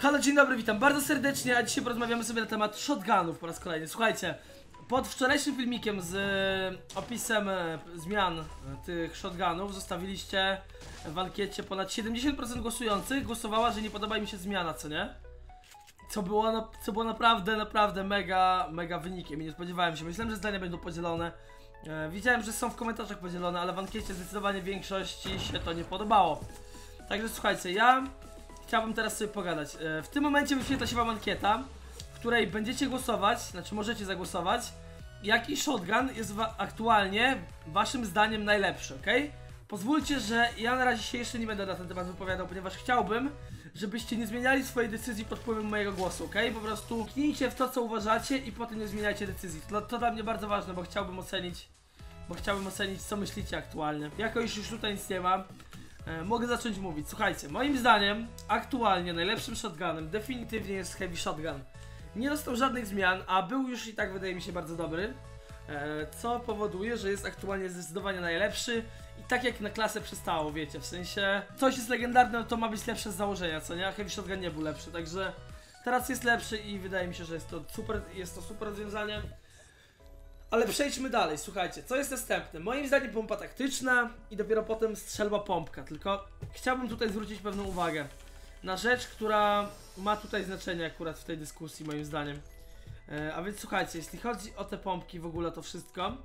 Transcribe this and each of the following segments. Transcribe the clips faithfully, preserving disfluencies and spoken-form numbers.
Halo, dzień dobry, witam bardzo serdecznie, a dzisiaj porozmawiamy sobie na temat shotgunów po raz kolejny. Słuchajcie, pod wczorajszym filmikiem z e, opisem e, zmian e, tych shotgunów zostawiliście w ankiecie ponad siedemdziesiąt procent głosujących głosowała, że nie podoba im się zmiana, co nie? Co było, no, co było naprawdę, naprawdę mega, mega wynikiem i nie spodziewałem się. Myślałem, że zdania będą podzielone. E, widziałem, że są w komentarzach podzielone, ale w ankiecie zdecydowanie większości się to nie podobało. Także słuchajcie, ja chciałbym teraz sobie pogadać. E, w tym momencie wyświetla się wam ankieta, w której będziecie głosować, znaczy możecie zagłosować, jaki shotgun jest wa aktualnie waszym zdaniem najlepszy, ok? Pozwólcie, że ja na razie się jeszcze nie będę na ten temat wypowiadał, ponieważ chciałbym, żebyście nie zmieniali swojej decyzji pod wpływem mojego głosu, ok? Po prostu kliknijcie w to, co uważacie i potem nie zmieniajcie decyzji. To, to dla mnie bardzo ważne, bo chciałbym ocenić, bo chciałbym ocenić, co myślicie aktualnie. Jako już, już tutaj nic nie ma, e, mogę zacząć mówić. Słuchajcie, moim zdaniem aktualnie najlepszym shotgunem definitywnie jest Heavy Shotgun. Nie dostał żadnych zmian, a był już i tak, wydaje mi się, bardzo dobry. E, co powoduje, że jest aktualnie zdecydowanie najlepszy i tak jak na klasę przystało, wiecie, w sensie coś jest legendarne, to ma być lepsze z założenia, co nie? A Heavy Shotgun nie był lepszy, także teraz jest lepszy i wydaje mi się, że jest to super, jest to super rozwiązanie. Ale przejdźmy dalej, słuchajcie, co jest następne? Moim zdaniem pompa taktyczna i dopiero potem strzelba pompka, tylko chciałbym tutaj zwrócić pewną uwagę na rzecz, która ma tutaj znaczenie akurat w tej dyskusji, moim zdaniem. E, a więc słuchajcie, jeśli chodzi o te pompki, w ogóle to wszystko,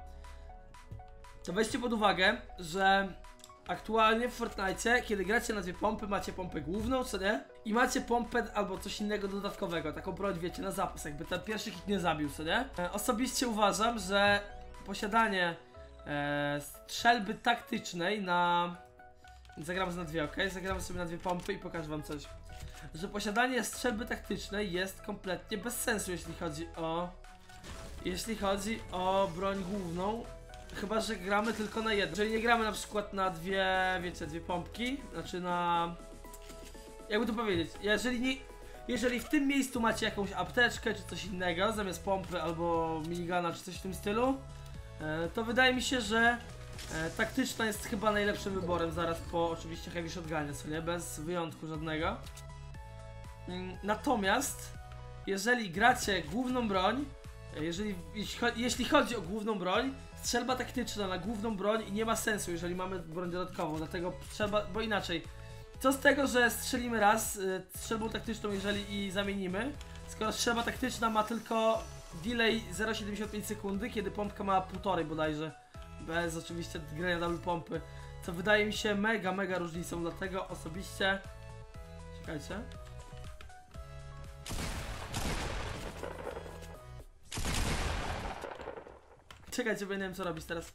to weźcie pod uwagę, że aktualnie w Fortnite, kiedy gracie na dwie pompy, macie pompę główną, co nie? I macie pompę albo coś innego dodatkowego, taką broń, wiecie, na zapas, jakby ten pierwszy hit nie zabił, co nie? E, osobiście uważam, że posiadanie e, strzelby taktycznej na... Zagramy na dwie, ok? Zagramy sobie na dwie pompy i pokażę wam coś. Że posiadanie strzelby taktycznej jest kompletnie bez sensu, jeśli chodzi o... Jeśli chodzi o broń główną. Chyba że gramy tylko na jedną. Jeżeli nie gramy na przykład na dwie, wiecie, dwie pompki, znaczy na... Jakby to powiedzieć, jeżeli nie... Jeżeli w tym miejscu macie jakąś apteczkę czy coś innego, zamiast pompy albo minigana czy coś w tym stylu, to wydaje mi się, że taktyczna jest chyba najlepszym wyborem zaraz po oczywiście Heavy Shotgunie, co nie? Bez wyjątku żadnego. Natomiast jeżeli gracie główną broń, jeżeli, jeśli chodzi o główną broń, strzelba taktyczna na główną broń nie ma sensu, jeżeli mamy broń dodatkową, dlatego trzeba, bo inaczej, co z tego, że strzelimy raz y, strzelbą taktyczną, jeżeli i zamienimy, skoro strzelba taktyczna ma tylko delay zero przecinek siedemdziesiąt pięć sekundy, kiedy pompka ma półtorej bodajże, bez oczywiście grania double pompy, co wydaje mi się mega, mega różnicą, dlatego osobiście, czekajcie. Czekajcie, bo ja nie wiem co robić teraz.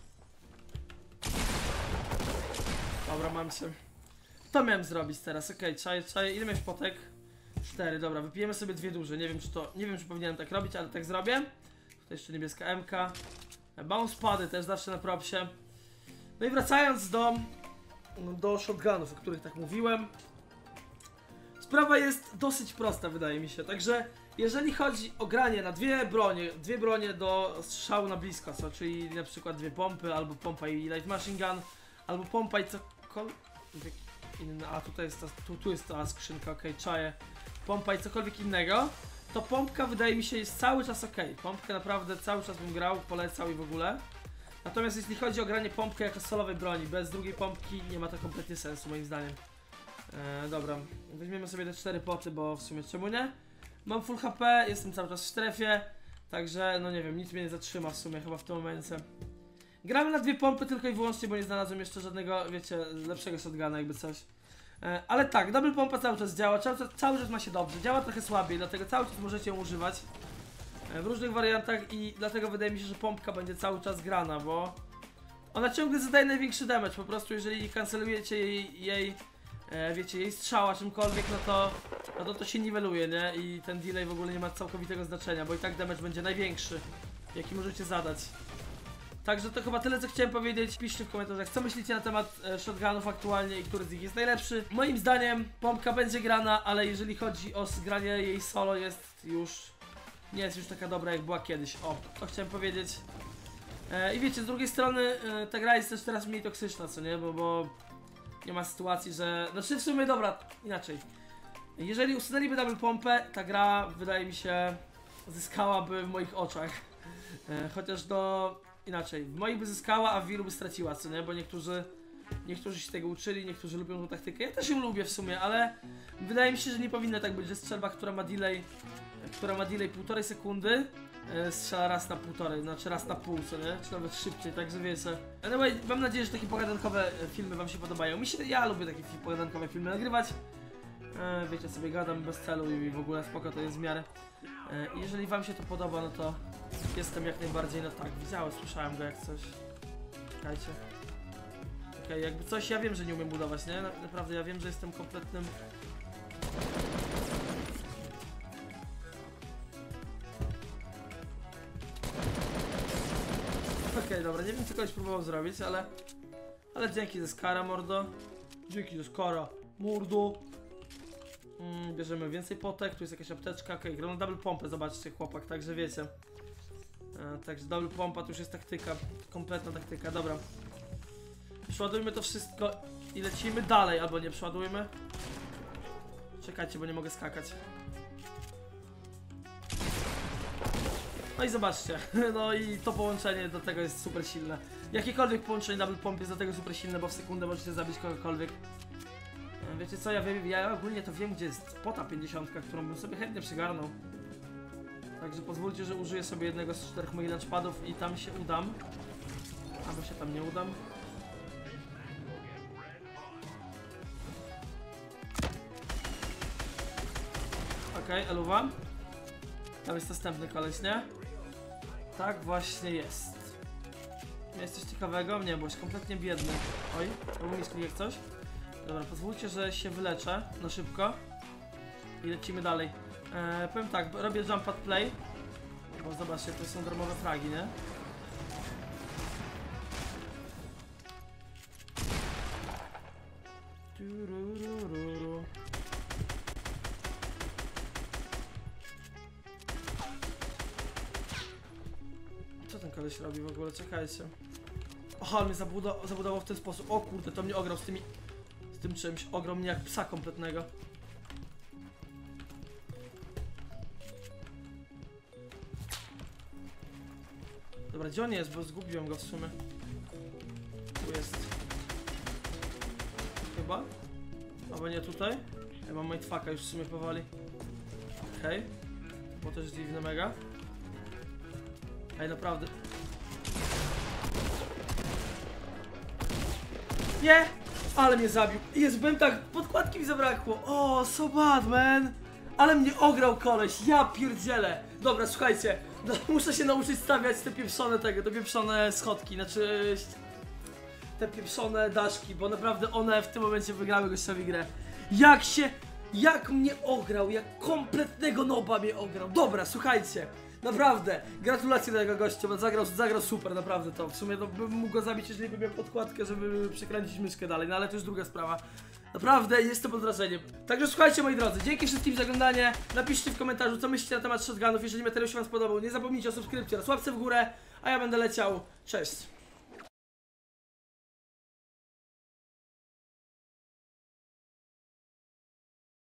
Dobra, mam się. To miałem zrobić teraz, okej, okay, czaję, czaję. Ile miałeś potek? Cztery, dobra, wypijemy sobie dwie duże. Nie wiem czy to, nie wiem czy powinienem tak robić, ale tak zrobię. Tutaj jeszcze niebieska M K. Bounce pady też zawsze na propsie. No i wracając do do shotgunów, o których tak mówiłem. Sprawa jest dosyć prosta, wydaje mi się, także jeżeli chodzi o granie na dwie bronie, dwie bronie do strzału na blisko, co, czyli na przykład dwie pompy, albo pompa i light machine gun, albo pompa i cokolwiek inne, a tutaj jest ta, tu, tu jest ta skrzynka, ok, czaję, pompa i cokolwiek innego, to pompka wydaje mi się jest cały czas ok, pompkę naprawdę cały czas bym grał, polecał i w ogóle. Natomiast jeśli chodzi o granie pompkę jako solowej broni, bez drugiej pompki nie ma to kompletnie sensu moim zdaniem. Eee, dobra, weźmiemy sobie te cztery poty, bo w sumie czemu nie? Mam full H P, jestem cały czas w strefie, także no nie wiem, nic mnie nie zatrzyma w sumie chyba w tym momencie. Gramy na dwie pompy tylko i wyłącznie, bo nie znalazłem jeszcze żadnego, wiecie, lepszego shotguna jakby coś. E, ale tak, double pompa cały czas działa, cały czas, cały czas ma się dobrze, działa trochę słabiej, dlatego cały czas możecie ją używać e, w różnych wariantach i dlatego wydaje mi się, że pompka będzie cały czas grana, bo ona ciągle zadaje największy damage, po prostu jeżeli kancelujecie jej, jej E, wiecie, jej strzała czymkolwiek, no to, no to to się niweluje, nie? I ten delay w ogóle nie ma całkowitego znaczenia, bo i tak damage będzie największy, jaki możecie zadać. Także to chyba tyle, co chciałem powiedzieć. Piszcie w komentarzach, co myślicie na temat e, shotgunów aktualnie i który z nich jest najlepszy. Moim zdaniem pompka będzie grana, ale jeżeli chodzi o granie jej solo, jest już... nie jest już taka dobra, jak była kiedyś. O, to chciałem powiedzieć. E, I wiecie, z drugiej strony e, ta gra jest też teraz mniej toksyczna, co nie? Bo... bo nie ma sytuacji, że... Znaczy w sumie dobra, inaczej. Jeżeli usunęliby double pompę, ta gra, wydaje mi się, zyskałaby w moich oczach. E, chociaż do... inaczej, w moich by zyskała, a w wielu by straciła, co nie? Bo niektórzy... Niektórzy się tego uczyli, niektórzy lubią tą taktykę. Ja też ją lubię w sumie, ale wydaje mi się, że nie powinno tak być, że strzelba, która ma delay, która ma delay półtorej sekundy, e, strzela raz na półtorej, znaczy raz na pół, co nie? Czy nawet szybciej, także wiecie. Anyway, mam nadzieję, że takie pogadankowe filmy wam się podobają. Mi się, ja lubię takie pogadankowe filmy nagrywać. E, wiecie, sobie gadam bez celu i w ogóle spoko, to jest w miarę. E, jeżeli wam się to podoba, no to jestem jak najbardziej na tak. Widziałem, słyszałem go jak coś. Czekajcie. Okej, okay, jakby coś, ja wiem, że nie umiem budować, nie? Naprawdę, ja wiem, że jestem kompletnym... Okej, okay, dobra, nie wiem, co kogoś próbował zrobić, ale... Ale dzięki ze skara, mordo. Dzięki ze skara, mordo. Mm, bierzemy więcej potek, tu jest jakaś apteczka. Okej, okay, gram na double pompę, zobaczcie, chłopak, także wiecie. E, także double pompa to już jest taktyka, kompletna taktyka, dobra. Przeładujmy to wszystko i lecimy dalej, albo nie przeładujmy. Czekajcie, bo nie mogę skakać. No i zobaczcie, no i to połączenie do tego jest super silne. Jakiekolwiek połączenie double pomp jest do tego super silne, bo w sekundę możecie zabić kogokolwiek. Wiecie co, ja wiem, ja ogólnie to wiem, gdzie jest pota pięćdziesiątka, którą bym sobie chętnie przygarnął. Także pozwólcie, że użyję sobie jednego z czterech moich launchpadów i tam się udam. Albo się tam nie udam. Okej, okay, eluwa. Tam jest następny koleś, nie? Tak właśnie jest. Jest coś ciekawego? Nie, bo jest kompletnie biedny. Oj, robił mi sklik jak coś. Dobra, pozwólcie, że się wyleczę na szybko. I lecimy dalej. Eee, powiem tak, robię jump pad play. Bo zobaczcie, to są darmowe fragi, nie? Turururu. Co ten koleś robi w ogóle? Czekajcie. Aha, on mnie zabudował, zabudował w ten sposób. O kurde, to mnie ograł z tymi... Z tym czymś. Ograł mnie jak psa kompletnego. Dobra, gdzie on jest? Bo zgubiłem go w sumie. Tu jest. Chyba? Albo nie tutaj? Ja mam mindfucka już w sumie powoli. Okej. Okay. Bo też dziwne mega. Ej, naprawdę. Nie! Ale mnie zabił. Jezu, byłem tak, podkładki mi zabrakło. O, so bad, man. Ale mnie ograł koleś, ja pierdzielę. Dobra, słuchajcie, no, muszę się nauczyć stawiać te pieprzone tego, te pieprzone schodki, znaczy... Te pieprzone daszki, bo naprawdę one w tym momencie wygrały gościowi grę. Jak się... Jak mnie ograł, jak kompletnego noba mnie ograł. Dobra, słuchajcie. Naprawdę, gratulacje do tego gościa, bo zagrał, zagrał super, naprawdę to. W sumie to bym mógł go zabić, jeżeli bym miał podkładkę, żeby przekręcić myszkę dalej, no ale to już druga sprawa. Naprawdę, jestem pod wrażeniem. Także słuchajcie, moi drodzy, dzięki wszystkim za oglądanie. Napiszcie w komentarzu, co myślicie na temat shotgunów, jeżeli materiał się wam spodobał. Nie zapomnijcie o subskrypcji oraz łapce w górę, a ja będę leciał. Cześć!